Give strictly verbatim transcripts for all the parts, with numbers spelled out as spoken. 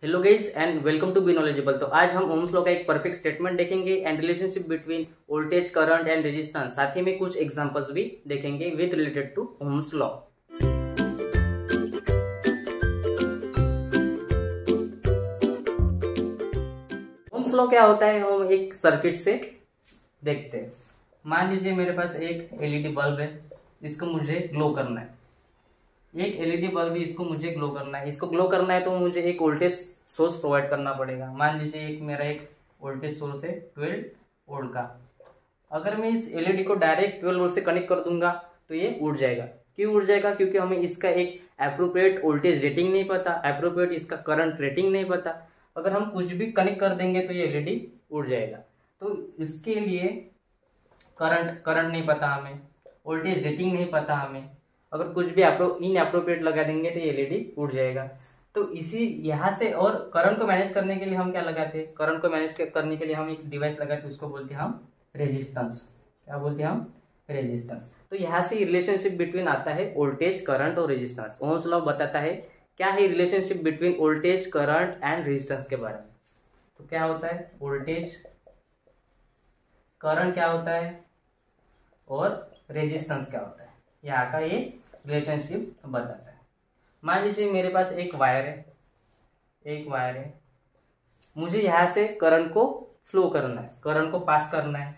Hello guys and welcome to be knowledgeable. तो आज हम ओम्स लॉ का एक परफेक्ट स्टेटमेंट देखेंगे and relationship between voltage, current and resistance. साथ ही में कुछ एग्जांपल्स भी देखेंगे with related to Ohm's law. Ohm's law क्या होता है हम एक सर्किट से देखते हैं। मान लीजिए मेरे पास एक एलईडी बल्ब है, इसको मुझे ग्लो करना है। एक एलईडी बल्ब है, इसको मुझे ग्लो करना है। इसको ग्लो करना है तो मुझे एक वोल्टेज सोर्स प्रोवाइड करना पड़ेगा। मान लीजिए एक मेरा एक वोल्टेज सोर्स है ट्वेल्व वोल्ट का। अगर मैं इस एलईडी को डायरेक्ट ट्वेल्व वोल्ट से कनेक्ट कर दूंगा तो ये उड़ जाएगा। क्यों उड़ जाएगा? क्योंकि हमें इसका एक एप्रोप्रिएट वोल्टेज रेटिंग नहीं पता, एप्रोप्रिएट इसका करंट रेटिंग नहीं पता। अगर हम कुछ भी कनेक्ट कर देंगे तो ये एलईडी उड़ जाएगा। तो इसके लिए करंट करंट नहीं पता हमें, वोल्टेज रेटिंग नहीं पता हमें। अगर कुछ भी इन एप्रोप्रिएट लगा देंगे तो ये एलईडी उड़ जाएगा। तो इसी यहाँ से और करंट को मैनेज करने के लिए हम क्या लगाते हैं? करंट को मैनेज करने के लिए हम एक डिवाइस लगाते हैं, उसको बोलते हैं हम रेजिस्टेंस। क्या बोलते हैं हम? रेजिस्टेंस। तो यहाँ से रिलेशनशिप बिटवीन आता है वोल्टेज, करंट और रेजिस्टेंस। ओम्स लॉ बताता है क्या है relationship between voltage, current and resistance के बारे में। तो क्या होता है वोल्टेज, करंट क्या होता है और रेजिस्टेंस क्या होता है, यहाँ का ये रिलेशनशिप बताता है। मान लीजिए मेरे पास एक वायर है, एक वायर है, मुझे यहाँ से करंट को फ्लो करना है, करंट को पास करना है।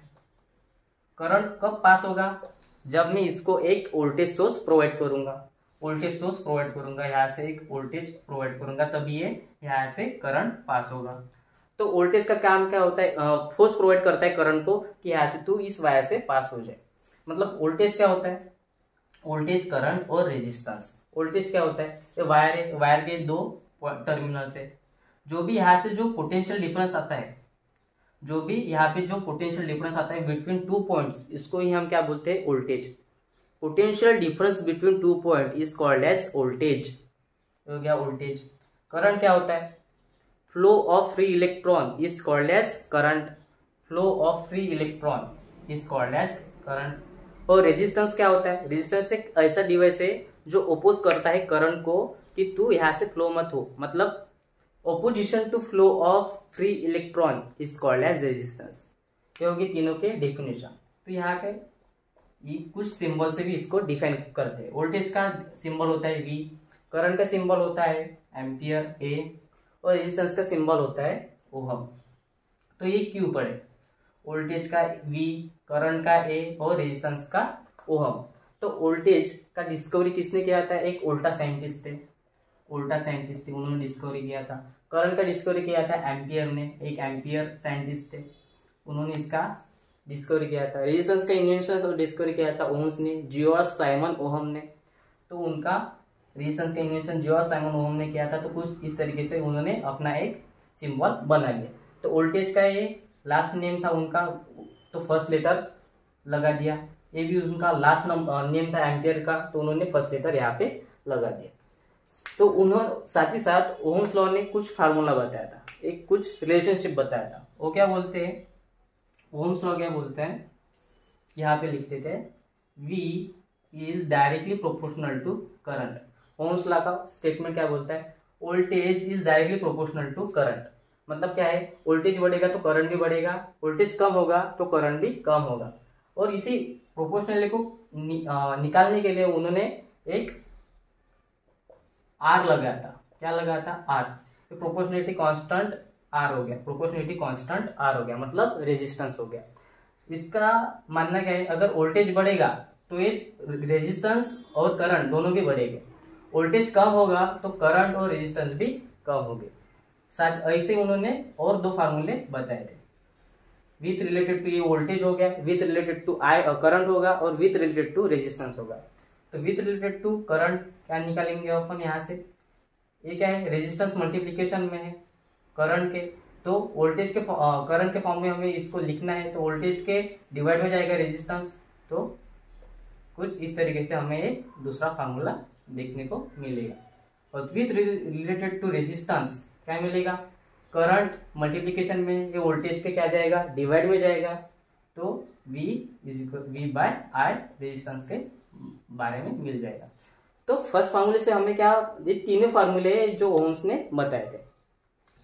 करंट कब पास होगा? जब मैं इसको एक वोल्टेज सोर्स प्रोवाइड करूंगा, वोल्टेज सोर्स प्रोवाइड करूंगा, यहाँ से एक वोल्टेज प्रोवाइड करूंगा, तभी ये यहाँ से करंट पास होगा। तो वोल्टेज का काम क्या होता है? फोर्स प्रोवाइड करता है करंट को कि यहाँ से तू इस वायर से पास हो जाए। मतलब वोल्टेज क्या होता है? वोल्टेज, करंट और रेजिस्टेंस। वोल्टेज क्या होता है? ये वायर है, वायर के दो टर्मिनल से जो भी यहाँ से जो पोटेंशियल डिफरेंस आता है, जो भी यहाँ पे जो पोटेंशियल डिफरेंस आता है बिटवीन टू पॉइंट्स, इसको ही हम क्या बोलते हैं? Voltage. Potential difference between two point is called as voltage. हो गया वोल्टेज। करंट क्या होता है? Flow of free electron is called as current. Flow of free electron is called as current. और रेजिस्टेंस क्या होता है? रेजिस्टेंस एक ऐसा डिवाइस है जो ओपोज करता है करंट को कि तू यहाँ से फ्लो मत हो। मतलब opposition to flow of free electron is called as resistance. ये होगी तीनों के डेफिनेशन। तो यहाँ के ये कुछ सिंबल से भी इसको डिफाइन करते हैं। वोल्टेज का सिंबल होता है वी, करंट का सिंबल होता है एम्पियर ए, और रेजिस्टेंस का सिंबल होता है ओहम। तो ये क्यों पड़े? वोल्टेज का वी, करंट का ए और रेजिस्टेंस का ओहम। तो वोल्टेज का डिस्कवरी किसने किया था? एक उल्टा साइंटिस्ट थे, उल्टा साइंटिस्ट थे, उन्होंने डिस्कवरी किया था। करंट का डिस्कवरी किया था एम्पियर ने, एक एम्पियर साइंटिस्ट थे, उन्होंने इसका डिस्कवरी किया था। रेजिस्टेंस का इन्वेंशन और डिस्कवरी किया था ओम्स ने, जियोस साइमन ओहम ने। तो उनका रेजिस्टेंस का इन्वेंशन जियोस साइमन ओहम ने किया था। तो कुछ इस तरीके से उन्होंने अपना एक सिंबल बना लिया। तो वोल्टेज का ये लास्ट नेम था उनका, तो फर्स्ट लेटर लगा दिया। ये भी उनका लास्ट नेम था एम्पियर का, तो उन्होंने फर्स्ट लेटर यहाँ पे लगा दिया। तो उन्होंने साथ ही साथ ओम्स लॉ ने कुछ फार्मूला बताया था, एक कुछ रिलेशनशिप बताया था। वो क्या बोलते हैं? ओम्स लॉ क्या बोलते हैं? यहाँ पे लिखते थे V is directly proportional to current. Ohm's law का स्टेटमेंट क्या बोलता है? Voltage is directly proportional to current. मतलब क्या है? वोल्टेज बढ़ेगा तो करंट भी बढ़ेगा, वोल्टेज कम होगा तो करंट भी कम होगा। और इसी प्रोपोर्शनलिटी को नि, आ, निकालने के लिए उन्होंने एक आर लगाया था। क्या लगाया था? आर। तो प्रोपोर्शनलिटी कांस्टेंट आर हो गया, प्रोपोर्शनलिटी कांस्टेंट आर हो गया, मतलब रेजिस्टेंस हो गया। इसका मानना क्या है? अगर वोल्टेज बढ़ेगा तो ये रेजिस्टेंस और करंट दोनों भी बढ़ेंगे। वोल्टेज कम होगा तो करंट और रेजिस्टेंस भी कम होंगे। साथ ऐसे उन्होंने और दो फार्मूले बताए थे। विथ रिलेटेड टू ये वोल्टेज हो गया, with related to I current होगा, और विथ रिलेटेड टू रेजिस्टेंस होगा। तो विथ रिलेटेड टू करंट क्या निकालेंगे अपन यहाँ से? ये क्या है? रेजिस्टेंस मल्टीप्लीकेशन में है करंट के, तो वोल्टेज के करंट के फॉर्म में हमें इसको लिखना है, तो वोल्टेज के डिवाइड हो जाएगा रेजिस्टेंस। तो कुछ इस तरीके से हमें एक दूसरा फार्मूला देखने को मिलेगा। और विथ रिलेटेड टू रेजिस्टेंस क्या मिलेगा? करंट मल्टीप्लीकेशन में ये वोल्टेज के क्या जाएगा? डिवाइड में जाएगा। तो V is equal V by I resistance के बारे में मिल जाएगा। तो फर्स्ट फार्मूले से हमें क्या, ये तीनों फार्मूले जो ओम्स ने बताए थे,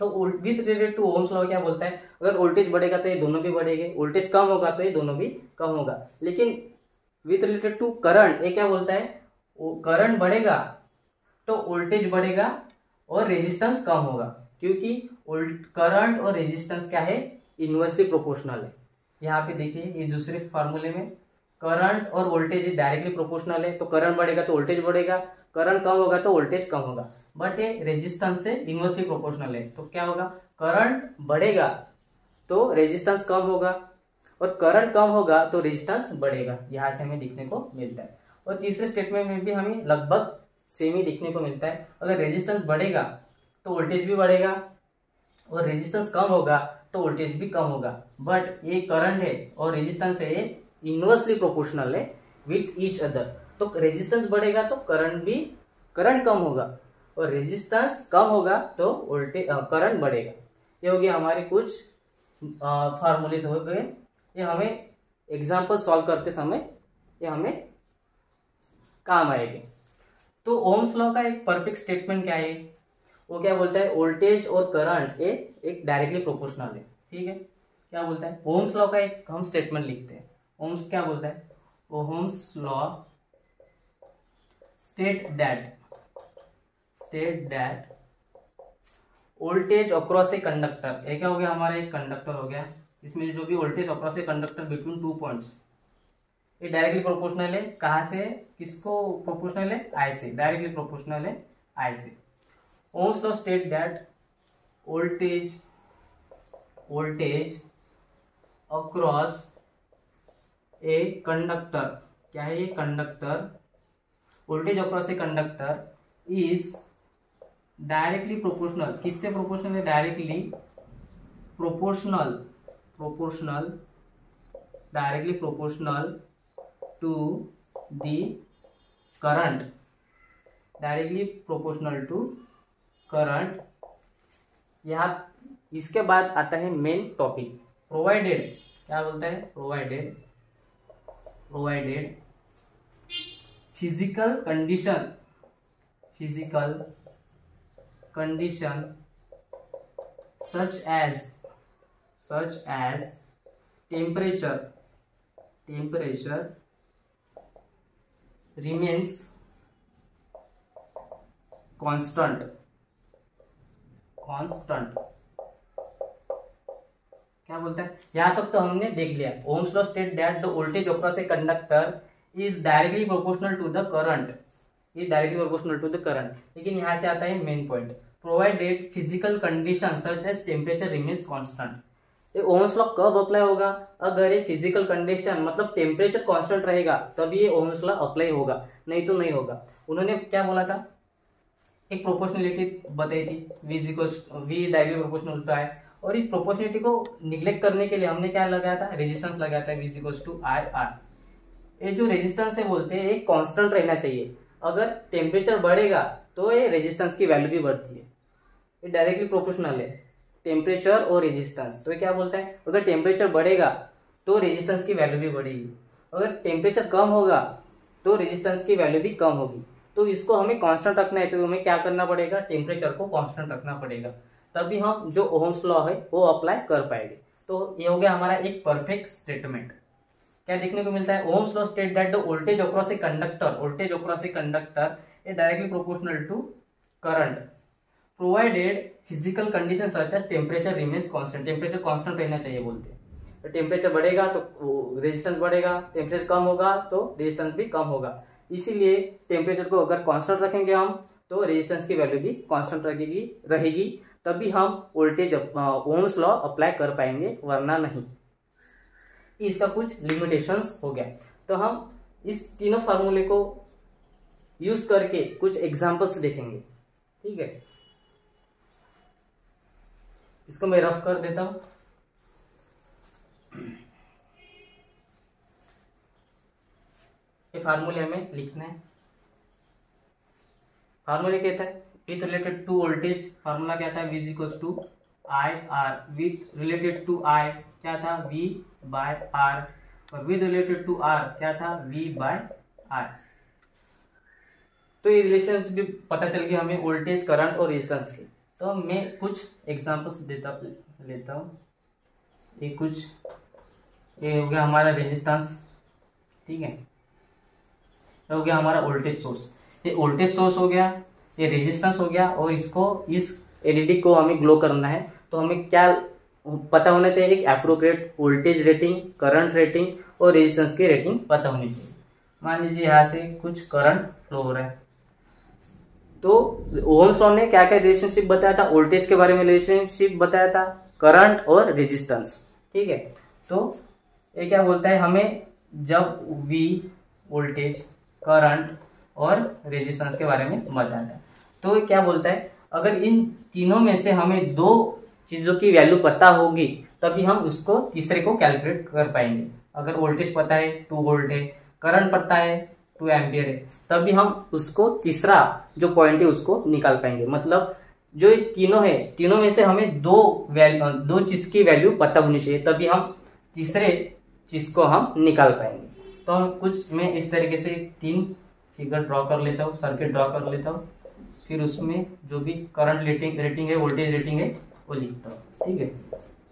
तो with related to Ohm's law क्या बोलता है, अगर वोल्टेज बढ़ेगा तो ये दोनों भी बढ़ेंगे, वोल्टेज कम होगा तो ये दोनों भी कम होगा। लेकिन विथ रिलेटेड टू करंट ये क्या बोलता है, करंट बढ़ेगा तो वोल्टेज बढ़ेगा और रेजिस्टेंस कम होगा, क्योंकि करंट और रेजिस्टेंस क्या है, इनवर्सली प्रोपोर्शनल है। यहाँ पे देखिए ये दूसरे फार्मूले में करंट और वोल्टेज डायरेक्टली प्रोपोर्शनल है, तो करंट बढ़ेगा तो वोल्टेज बढ़ेगा, करंट कम होगा तो वोल्टेज कम होगा। बट ये रेजिस्टेंस से इनवर्सली प्रोपोर्शनल है, तो क्या होगा, करंट बढ़ेगा तो रेजिस्टेंस कम होगा और करंट कम होगा तो रेजिस्टेंस बढ़ेगा। यहाँ से हमें देखने को मिलता है। और तीसरे स्टेटमेंट में भी हमें लगभग सेम ही देखने को मिलता है। अगर रेजिस्टेंस बढ़ेगा तो वोल्टेज भी बढ़ेगा और रेजिस्टेंस कम होगा तो वोल्टेज भी कम होगा। बट ये करंट है और रेजिस्टेंस है, ये इनवर्सली प्रोपोर्शनल है विथ ईच अदर। तो रेजिस्टेंस बढ़ेगा तो करंट भी करंट कम होगा और रेजिस्टेंस कम होगा तो वोल्टेज करंट बढ़ेगा। ये हो गया हमारे कुछ फार्मूले हो गए, ये हमें एग्जाम्पल सॉल्व करते समय ये हमें काम आएंगे। तो ओम्स लॉ का एक परफेक्ट स्टेटमेंट क्या है, वो क्या बोलता है, वोल्टेज और करंट ये एक डायरेक्टली प्रोपोर्शनल है। ठीक है, क्या बोलता है, ओम्स लॉ का एक हम स्टेटमेंट लिखते हैं। ओम्स क्या बोलता है, Ohm's law state that state that voltage across a conductor, ये क्या हो गया, हमारा एक कंडक्टर हो गया, इसमें जो भी voltage across a conductor between two points, ये डायरेक्टली प्रोपोर्शनल है। कहाँ से, किसको प्रोपोर्शनल है, आई से, डायरेक्टली प्रोपोर्शनल है आई से। Ohm's law state that voltage voltage across a conductor, क्या है ये conductor, voltage across a conductor is directly proportional, किससे प्रोपोर्शनल है, directly proportional proportional directly proportional to the current, directly proportional to current. यहाँ इसके बाद आता है मेन टॉपिक, प्रोवाइडेड, क्या बोलता है, provided provided physical condition physical condition such as such as temperature temperature remains constant constant क्या बोलता है, यहां तक तो हमने देख लिया। Ohm's law state that the voltage across a conductor is directly proportional to the current, is directly proportional to the current. लेकिन यहां से आता है main point, provided physical condition such as temperature remains constant. ये Ohm's law कब apply होगा, अगर ये फिजिकल कंडीशन मतलब टेम्परेचर कांस्टेंट रहेगा तभी ये ओम्स लॉ अप्लाई होगा, नहीं तो नहीं होगा। उन्होंने क्या बोला था, एक प्रोपोर्शनलिटी बताई थी, V equals V directly proportional to I, और इस प्रोपोर्शनलिटी को निग्लेक्ट करने के लिए हमने क्या लगाया था, रेजिस्टेंस लगाया था, V equals to I R. ये जो रेजिस्टेंस है बोलते हैं एक कांस्टेंट रहना चाहिए, अगर टेम्परेचर बढ़ेगा तो ये रेजिस्टेंस की वैल्यू भी बढ़ती है। ये डायरेक्टली प्रोपोर्शनल है, टेम्परेचर और रेजिस्टेंस। तो क्या बोलता है, अगर टेम्परेचर बढ़ेगा तो रेजिस्टेंस की वैल्यू भी बढ़ेगी, अगर टेम्परेचर कम होगा तो रेजिस्टेंस की वैल्यू भी कम होगी। तो इसको हमें कांस्टेंट रखना है, तो हमें क्या करना पड़ेगा, टेम्परेचर को कांस्टेंट रखना पड़ेगा, तभी हम जो ओम्स लॉ है वो अप्लाई कर पाएंगे। तो ये हो गया हमारा एक परफेक्ट स्टेटमेंट। क्या देखने को मिलता है, Ohm's law state that the voltage across a conductor voltage across a conductor is directly proportional to current provided physical conditions such as temperature remains constant, temperature constant रहना चाहिए बोलते हैं। तो टेम्परेचर बढ़ेगा तो रेजिस्टेंस बढ़ेगा, टेम्परेचर कम होगा तो रेजिस्टेंस भी कम होगा। इसीलिए टेम्परेचर को अगर कांस्टेंट रखेंगे हम तो रेजिस्टेंस की वैल्यू भी कांस्टेंट रहेगी रहेगी तभी हम वोल्टेज ओम्स लॉ अप्लाई कर पाएंगे, वरना नहीं। इसका कुछ लिमिटेशंस हो गया। तो हम इस तीनों फार्मूले को यूज करके कुछ एग्जांपल्स देखेंगे। ठीक है, इसको मैं रफ कर देता हूं। ये फार्मूले हमें लिखना है। फार्मूले कहता है with related to voltage, formula क्या था, V equals to I R, with related to I क्या था, V बाय आर, और विथ रिलेटेड टू आर क्या था, V बाय आर। तो ये रिलेशंस भी पता चल गया हमें वोल्टेज, करंट और रेजिस्टेंस के। तो मैं कुछ एग्जांपल्स देता लेता हूँ। ये कुछ ये हो गया हमारा रेजिस्टेंस, ठीक है, ये हो गया हमारा वोल्टेज सोर्स। ये वोल्टेज सोर्स हो गया, ये रेजिस्टेंस हो गया, और इसको इस एलईडी को हमें ग्लो करना है तो हमें क्या पता होना चाहिए कि appropriate voltage rating, current rating और रेजिस्टेंस की रेटिंग पता होनी चाहिए। मान लीजिए यहाँ से कुछ करंट फ्लो हो रहा है, तो ओम्स लॉ ने क्या क्या रिलेशनशिप बताया था, वोल्टेज के बारे में रिलेशनशिप बताया था, करंट और रेजिस्टेंस, ठीक है। तो ये क्या बोलता है हमें, जब वी वोल्टेज, करंट और रेजिस्टेंस के बारे में बताया था, तो ये क्या बोलता है, अगर इन तीनों में से हमें दो चीजों की वैल्यू पता होगी तभी हम उसको तीसरे को कैलकुलेट कर पाएंगे। अगर वोल्टेज पता है टू वोल्ट है, करंट पता है टू एम्पियर है, तभी हम उसको तीसरा जो पॉइंट है उसको निकाल पाएंगे। मतलब जो ये तीनों है, तीनों में से हमें दो वैल्यू दो चीज की वैल्यू पता होनी चाहिए तभी हम तीसरे चीज को हम निकाल पाएंगे। तो हम कुछ मैं इस तरीके से तीन फिगर ड्रॉ कर लेता हूँ, सर्किट ड्रॉ कर लेता हूँ, फिर उसमें जो भी करंट रेटिंग रेटिंग है, वोल्टेज रेटिंग है वो लिखता हूँ, ठीक है।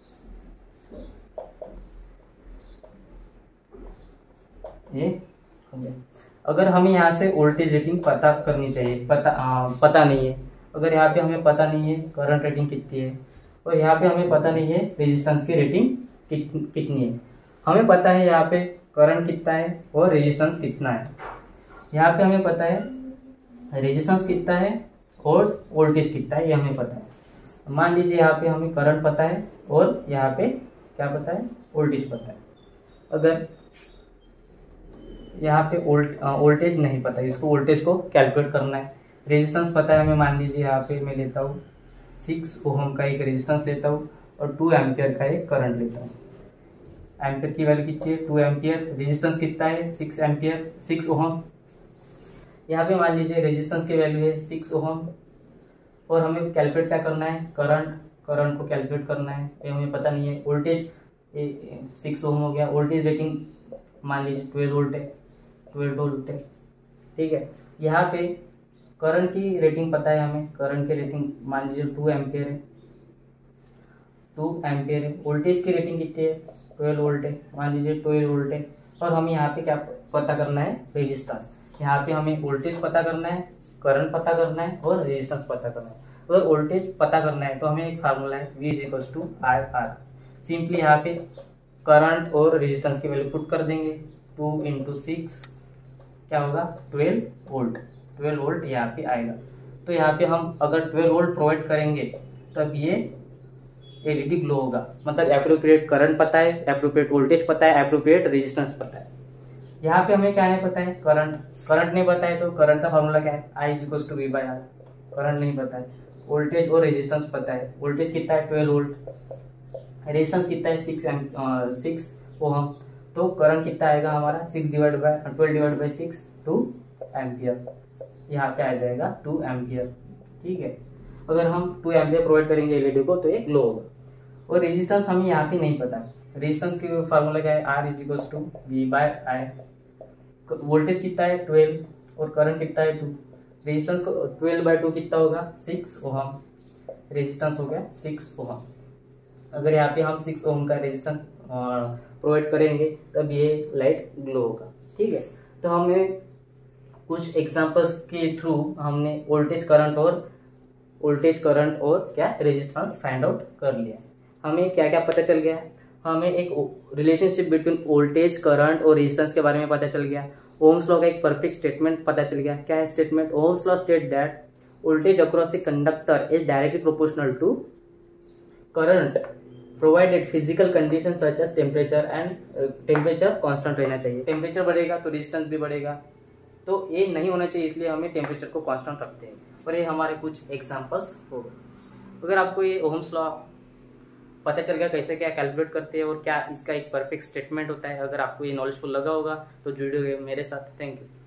ये हो गया। अगर हमें यहाँ से वोल्टेज रेटिंग पता करनी चाहिए, पता आ, पता नहीं है, अगर यहाँ पे हमें पता नहीं है करंट रेटिंग कितनी है और यहाँ पे हमें पता नहीं है रेजिस्टेंस की रेटिंग कित, कितनी है, हमें पता है यहाँ पे करंट कितना है और रेजिस्टेंस कितना है, यहाँ पे हमें पता है रेजिस्टेंस कितना है और वोल्टेज कितना है, ये हमें पता है। मान लीजिए यहाँ पे हमें करंट पता है और यहाँ पे क्या पता है, वोल्टेज पता है। अगर यहाँ पे वोल्ट वोल्टेज नहीं पता है, इसको वोल्टेज को कैलकुलेट करना है। रेजिस्टेंस पता है हमें, मान लीजिए यहाँ पे मैं लेता हूँ सिक्स ओहम का एक रेजिस्टेंस लेता हूँ और टू एम्पियर का एक करंट लेता हूँ। एम्पियर की वैल्यू कितनी है, टू एम्पियर, रेजिस्टेंस कितना है, सिक्स एम्पियर, सिक्स ओहम। यहाँ पे मान लीजिए रेजिस्टेंस की वैल्यू है सिक्स ओहम और हमें कैलकुलेट क्या करना है, करंट करंट को कैलकुलेट करना है, ये हमें पता नहीं है। वोल्टेज सिक्स ओहम हो गया, वोल्टेज रेटिंग मान लीजिए ट्वेल्व वोल्ट है, ट्वेल्व वोल्ट है, ठीक है। यहाँ पे करंट की रेटिंग पता है हमें, करंट की रेटिंग मान लीजिए टू एम्पियर है, टू एम्पियर है। वोल्टेज की रेटिंग कितनी है, ट्वेल्व वोल्ट है, मान लीजिए ट्वेल्व वोल्ट है। और हमें यहाँ पे क्या पता करना है, रेजिस्टेंस। यहाँ पे हमें वोल्टेज पता करना है, करंट पता करना है और रेजिस्टेंस पता करना है। अगर वोल्टेज पता करना है तो हमें एक फार्मूला है V is equal to I R. Simply यहाँ पे करंट और रेजिस्टेंस की वैल्यू पुट कर देंगे, टू इंटू सिक्स क्या होगा, ट्वेल्व वोल्ट, ट्वेल्व वोल्ट यहाँ पे आएगा। तो यहाँ पे हम अगर ट्वेल्व वोल्ट प्रोवाइड करेंगे तब ये एलईडी ग्लो होगा। मतलब एप्रोप्रिएट करंट पता है, एप्रोप्रिएट वोल्टेज पता है, एप्रोप्रिएट रेजिस्टेंस पता है। यहाँ पे हमें क्या नहीं पता है, करंट करंट नहीं पता है, तो करंट का फॉर्मूला क्या है, I is equal to V by R. Current नहीं पता है, वोल्टेज और रेजिस्टेंस पता है। वोल्टेज कितना है, ट्वेल्व वोल्ट, रेजिस्टेंस कितना है, सिक्स एम सिक्स ओहम। तो करंट कितना आएगा हमारा, six divide by twelve divide by six, two ampere. यहाँ पे आ जाएगा टू एम्पियर, ठीक है। अगर हम टू एम्पियर प्रोवाइड करेंगे एलईडी को तो ये ग्लो होगा। और रेजिस्टेंस हमें यहाँ पे नहीं पता है, रेजिस्टेंस की फार्मूला क्या है, R is equal to V by I. Voltage कितना है, ट्वेल्व, और करंट कितना है, टू। रेजिस्टेंस को ट्वेल्व बाय टू कितना होगा, सिक्स ओहम। रेजिस्टेंस हो गया सिक्स ओहम। अगर यहाँ पे हम सिक्स ओहम का रेजिस्टेंस प्रोवाइड करेंगे तब ये लाइट ग्लो होगा, ठीक है। तो हमें कुछ एग्जांपल्स के थ्रू हमने वोल्टेज करंट और वोल्टेज करंट और क्या रेजिस्टेंस फाइंड आउट कर लिया। हमें क्या क्या पता चल गया, हमें एक रिलेशनशिप बिटवीन वोल्टेज करंट और रेजिस्टेंस के बारे में पता चल गया। ओम्स लॉ का एक परफेक्ट स्टेटमेंट पता चल गया। क्या है statement, Ohm's law state that voltage across a conductor is directly proportional to current provided physical condition such as temperature and temperature constant रहना चाहिए। टेम्परेचर बढ़ेगा तो रेजिस्टेंस भी बढ़ेगा, तो ये नहीं होना चाहिए, इसलिए हमें टेम्परेचर को कांस्टेंट रखते हैं। और ये हमारे कुछ एग्जांपल्स हो गए। अगर आपको ये ओम्स लॉ पता चल गया कैसे क्या कैलकुलेट करते हैं और क्या इसका एक परफेक्ट स्टेटमेंट होता है, अगर आपको ये नॉलेजफुल लगा होगा तो जुड़े हुए मेरे साथ। Thank you.